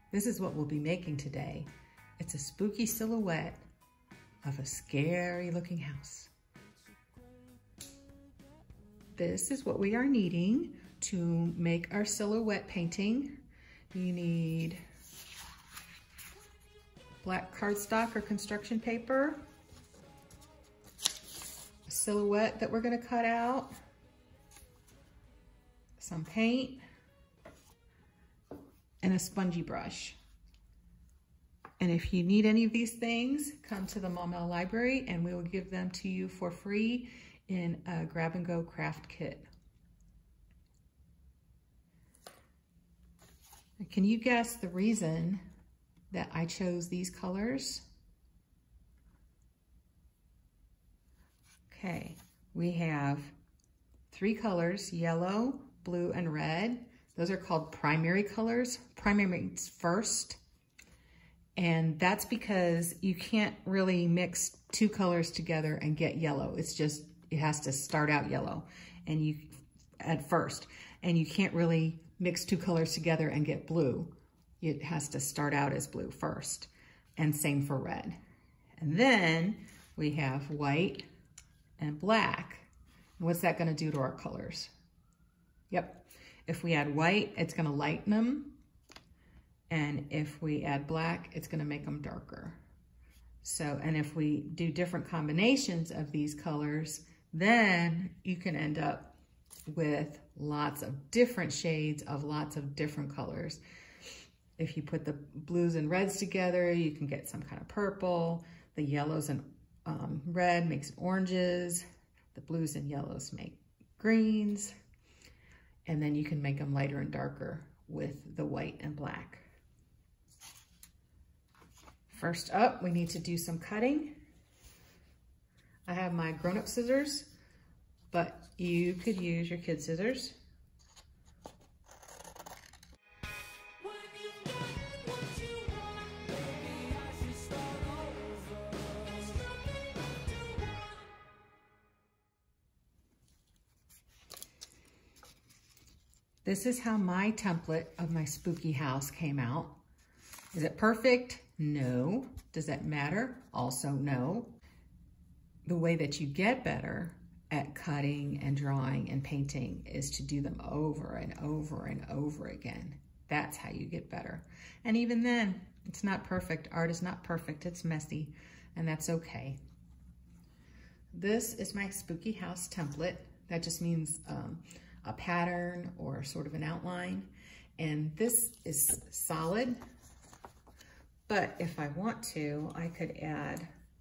This is what we'll be making today. It's a spooky silhouette of a scary looking house. This is what we are needing to make our silhouette painting. You need black cardstock or construction paper, a silhouette that we're gonna cut out, some paint, and a spongy brush. And if you need any of these things, come to the Maumelle Library and we will give them to you for free in a grab-and-go craft kit. Can you guess the reason that I chose these colors? Okay, we have 3 colors, yellow, blue, and red. Those are called primary colors. Primary means first. And that's because you can't really mix 2 colors together and get yellow. It's just, it has to start out yellow and you at first. And you can't really mix 2 colors together and get blue. It has to start out as blue first. And same for red. And then we have white and black. And what's that gonna do to our colors? Yep, if we add white, it's gonna lighten them. And if we add black, it's gonna make them darker. So, and if we do different combinations of these colors, then you can end up with lots of different shades of lots of different colors. If you put the blues and reds together, you can get some kind of purple. The yellows and red makes oranges. The blues and yellows make greens. And then you can make them lighter and darker with the white and black. First up, we need to do some cutting. I have my grown-up scissors, but you could use your kid scissors. This is how my template of my spooky house came out. Is it perfect? No. Does that matter? Also no. The way that you get better at cutting and drawing and painting is to do them over and over and over again. That's how you get better. And even then, it's not perfect. Art is not perfect. It's messy, and that's okay. This is my spooky house template. That just means a pattern or sort of an outline. And this is solid, but if I want to, I could add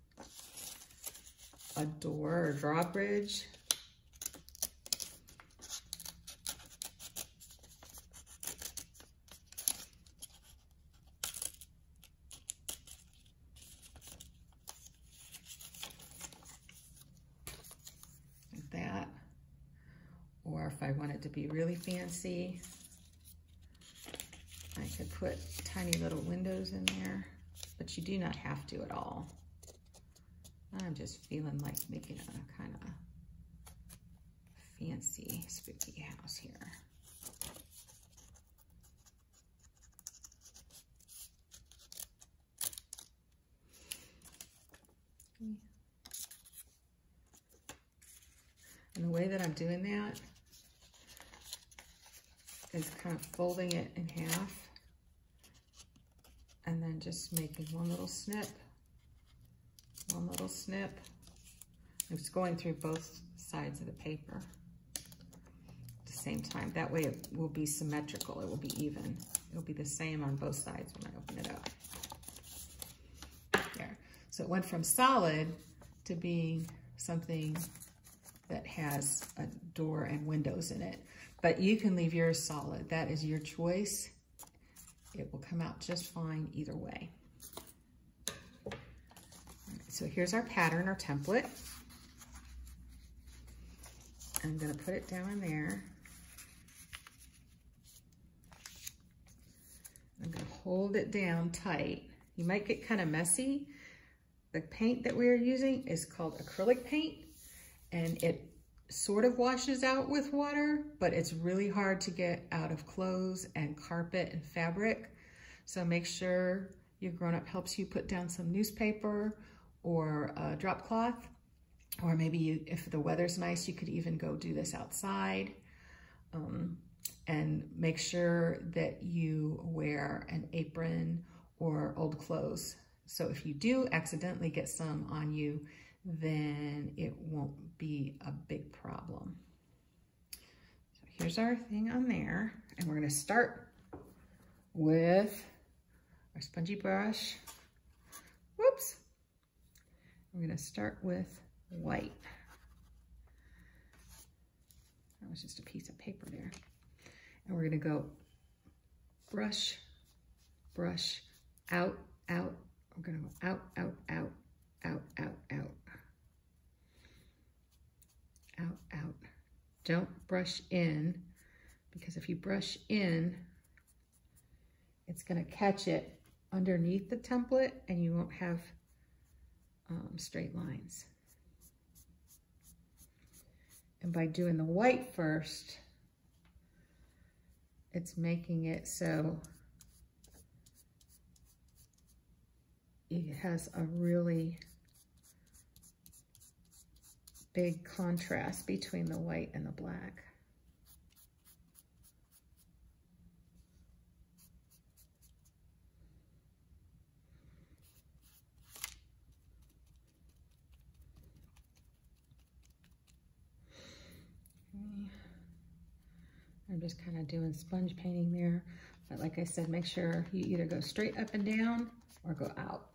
a door or drawbridge. Like that. Or if I want it to be really fancy, I could put tiny little windows in there, but you do not have to at all. I'm just feeling like making a kind of fancy spooky house here. And the way that I'm doing that is kind of folding it in half and then just making one little snip. It's going through both sides of the paper at the same time. That way it will be symmetrical, it will be even. It'll be the same on both sides when I open it up. There. So it went from solid to being something that has a door and windows in it. But you can leave yours solid. That is your choice. It will come out just fine either way. So here's our pattern, our template. I'm gonna put it down in there. I'm gonna hold it down tight. You might get kind of messy. The paint that we are using is called acrylic paint, and it sort of washes out with water, but it's really hard to get out of clothes and carpet and fabric. So make sure your grown-up helps you put down some newspaper or a drop cloth, or maybe if the weather's nice, you could even go do this outside. And make sure that you wear an apron or old clothes. So if you do accidentally get some on you, then it won't be a big problem. So here's our thing on there, and we're gonna start with our spongy brush. Whoops. We're gonna start with white. That was just a piece of paper there. And we're gonna go brush, brush, out, out. We're gonna go out, out, out, out, out, out. Out, out. Don't brush in, because if you brush in, it's gonna catch it underneath the template and you won't have straight lines. And by doing the white first, it's making it so it has a really big contrast between the white and the black. I'm just kind of doing sponge painting there. But like I said, make sure you either go straight up and down or go out.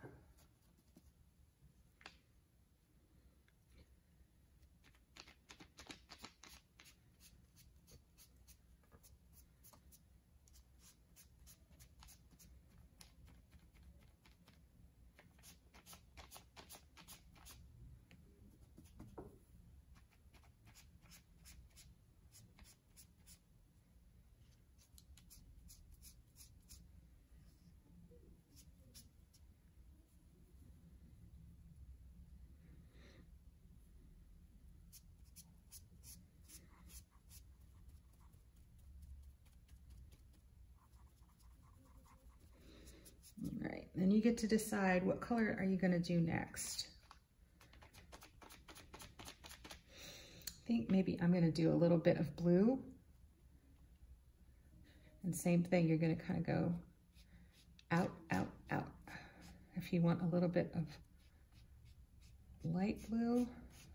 All right, then you get to decide what color are you going to do next. I think maybe I'm going to do a little bit of blue. And same thing, you're going to kind of go out, out, out. If you want a little bit of light blue,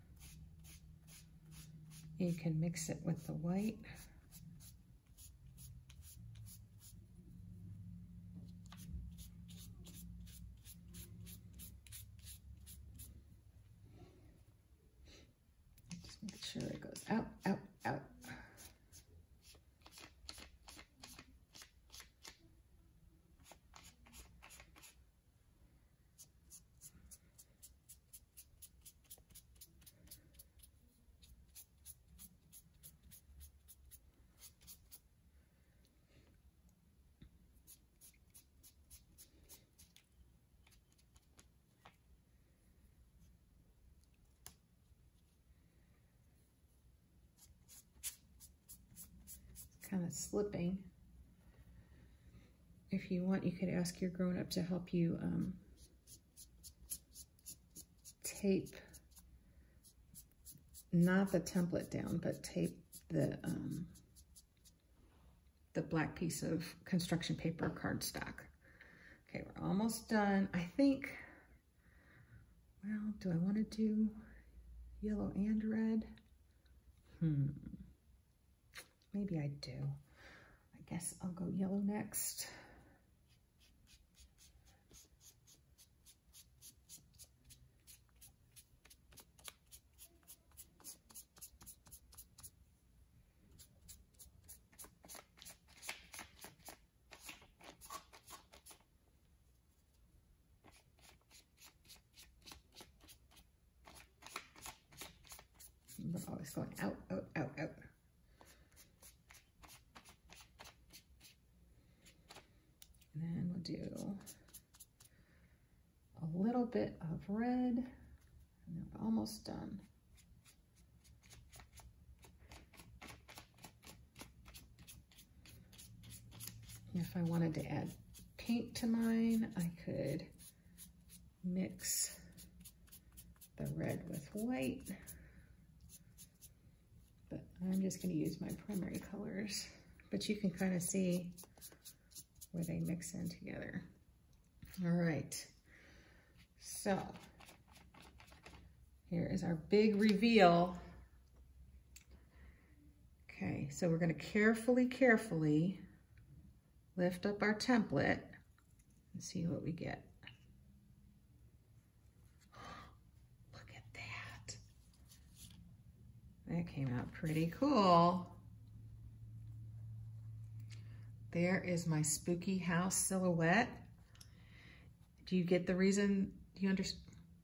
you can mix it with the white. Just make sure it goes out, out, out. Kind of slipping. If you want, you could ask your grown-up to help you tape, not the template down, but tape the black piece of construction paper cardstock. Okay, we're almost done. I think, well, do I want to do yellow and red? Maybe I do. I guess I'll go yellow next. We're always going out, out, out, out. And then we'll do a little bit of red, and then we're almost done. If I wanted to add paint to mine, I could mix the red with white, but I'm just going to use my primary colors. But you can kind of see where they mix in together. All right, so here is our big reveal. Okay, so we're going to carefully lift up our template and see what we get. Look at that. That came out pretty cool. There is my spooky house silhouette. Do you get the reason? Do you understand?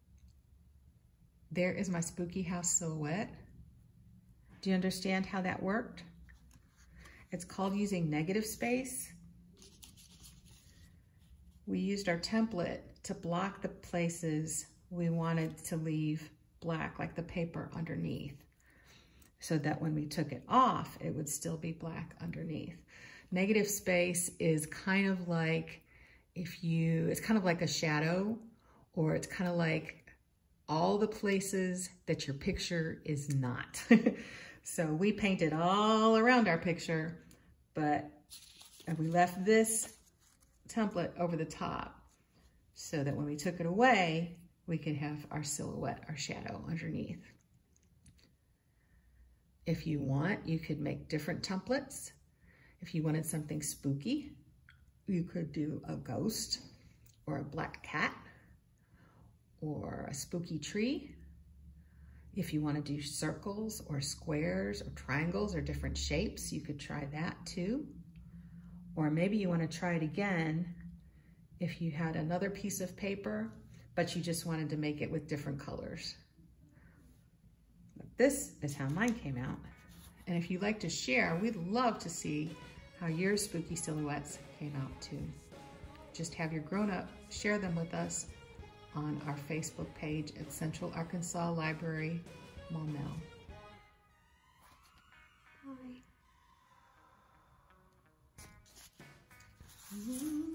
There is my spooky house silhouette. Do you understand how that worked? It's called using negative space. We used our template to block the places we wanted to leave black, like the paper underneath, so that when we took it off, it would still be black underneath. Negative space is kind of like it's kind of like a shadow, or it's kind of like all the places that your picture is not. So we painted all around our picture, but we left this template over the top so that when we took it away, we could have our silhouette, our shadow underneath. If you want, you could make different templates. If you wanted something spooky, you could do a ghost or a black cat or a spooky tree. If you want to do circles or squares or triangles or different shapes, you could try that too. Or maybe you want to try it again if you had another piece of paper, but you just wanted to make it with different colors. But this is how mine came out. And if you'd like to share, we'd love to see how your spooky silhouettes came out too. Just have your grown-up share them with us on our Facebook page at Central Arkansas Library, Maumelle. Bye.